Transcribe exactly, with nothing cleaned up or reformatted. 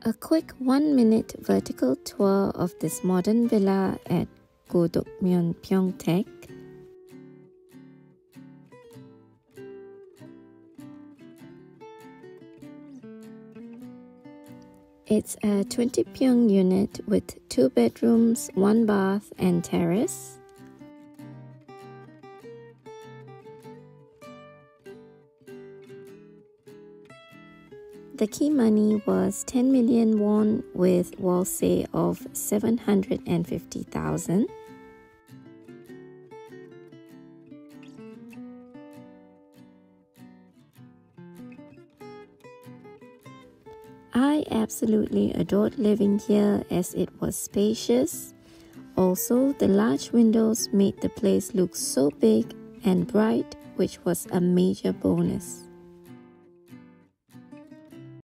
A quick one-minute vertical tour of this modern villa at Godeokmyeon, Pyeongtaek. It's a twenty pyeong unit with two bedrooms, one bath and terrace. The key money was ten million won with Wolse of seven hundred fifty thousand. I absolutely adored living here as it was spacious. Also, the large windows made the place look so big and bright, which was a major bonus.